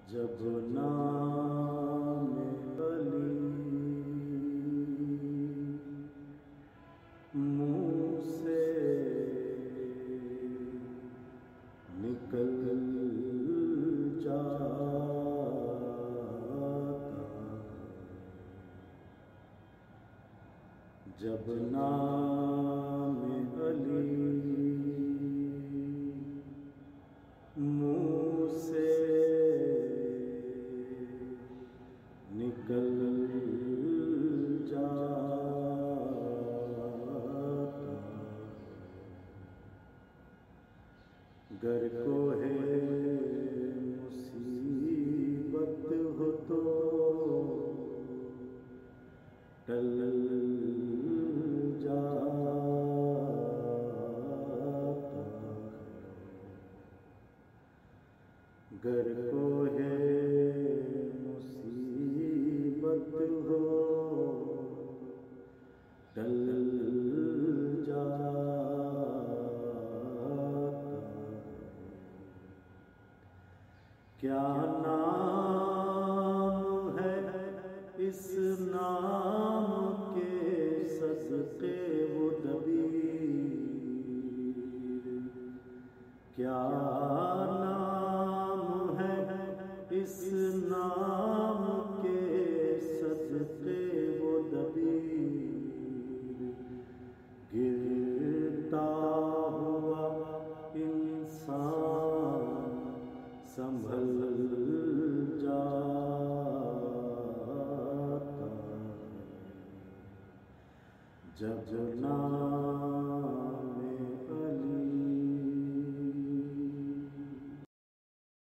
जब नाम अली मुँह से निकल जाता, जब नाम अली मुँह से निकल जाता, गर को है मुसीबत हो तो टल जाता, गर को है मुसीबत हो टल जाता। क्या नाम है इस नाम के सदक़े वो दबीर, क्या नाम है इस नाम के सदक़े वो दबीर, गिरता हुआ इंसान संभल